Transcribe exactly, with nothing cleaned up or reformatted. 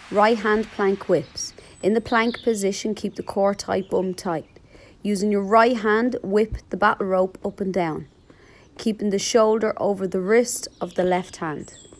Right hand plank whips. In the plank position, keep the core tight, bum tight. Using your right hand, whip the battle rope up and down, keeping the shoulder over the wrist of the left hand.